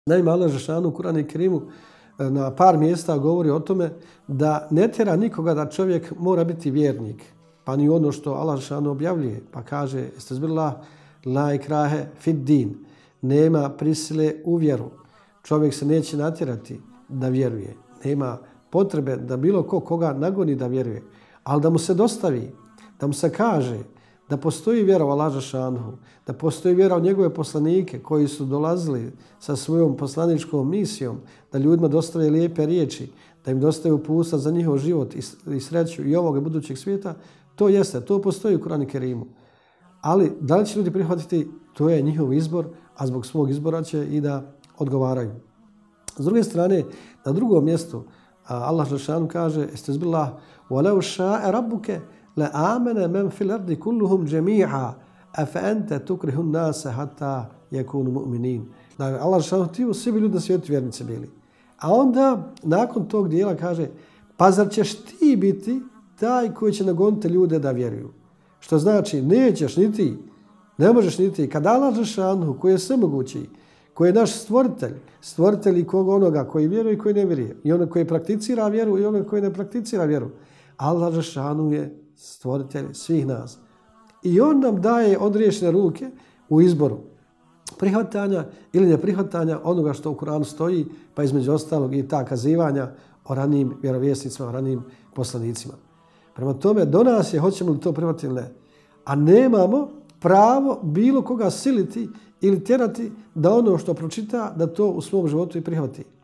Naime, Allah Žešanu u Kur'anu Kerimu na par mjesta govori o tome da ne tjera nikoga da čovjek mora biti vjernik. Pa ni ono što Allah Žešanu objavljuje. Pa kaže, estezbillah, la ikrahe fid din. Nema prisile u vjeru. Čovjek se neće natjerati da vjeruje. Nema potrebe da bilo koga nagoni da vjeruje. Ali da mu se dostavi, da mu se kaže da postoji vjera u Allah Žešanu, da postoji vjera u njegove poslanike koji su dolazili sa svojom poslaničkom misijom, da ljudima dostave lijepe riječi, da im dostave uputstva za njihov život i sreću i ovog i budućeg svijeta, to jeste, to postoji u Kur'anu Kerimu. Ali da li će ljudi prihvatiti, to je njihov izbor, a zbog svog izbora će i da odgovaraju. S druge strane, na drugom mjestu Allah Žešanu kaže, estezbillah, وَلَوْ شَاءَ رَبُّكَ لَآمَنَ مَنْ فِي الْأَرْضِ كُلُّهُمْ جَمِيعًا أَفَأَنْتَ تُكْرِهُ النَّاسَ حَتَّى يَكُونُوا مُؤْمِنِينَ. Dakle, Allah Žešanu htio svi bi ljudi na svijetu vjernici bili. A onda, nakon tog dijela kaže, pa zar ćeš ti biti taj koji će nagoniti ljude da vjeruju? Što znači, nećeš ni ti, ne možeš ni ti. Kad Allah Žešanu, koji je svemogući, koji je naš stvoritelj i koga onoga koji vjeruje i koji ne vjeruje, i onog koji prakticira vjeru i onog koji ne prakticira vjeru. Allah Žešanu je stvoritelj svih nas. I on nam daje odriješene ruke u izboru prihvatanja ili neprihvatanja onoga što u Kur'anu stoji, pa između ostalog i ta kazivanja o ranijim vjerovjesnicima, o ranijim poslanicima. Prema tome, do nas je hoćemo li to prihvatiti ili ne. A nemamo pravo bilo koga siliti ili tjerati da ono što pročita, da to u svom životu i prihvati.